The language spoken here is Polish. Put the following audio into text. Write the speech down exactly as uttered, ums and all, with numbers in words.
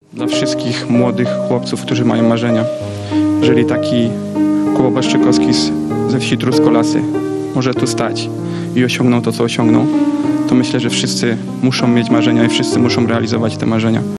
Dla wszystkich młodych chłopców, którzy mają marzenia. Jeżeli taki Kuba Błaszczykowski z, ze wsi Truskolasy może tu stać i osiągnął to, co osiągnął, to myślę, że wszyscy muszą mieć marzenia i wszyscy muszą realizować te marzenia.